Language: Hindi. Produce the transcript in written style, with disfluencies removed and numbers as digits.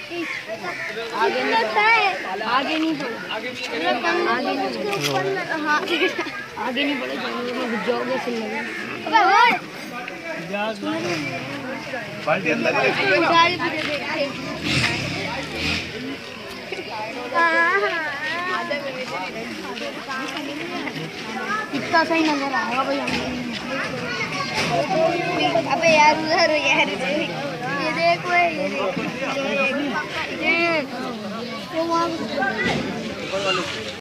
आगे नहीं आगे नहीं आगे नहीं बढ़े जाओगे सिल लगे बाल्टी अंदर ही कितना सही नजर आएगा भाई हमें। अबे यार उधर यार ये देखो ये देख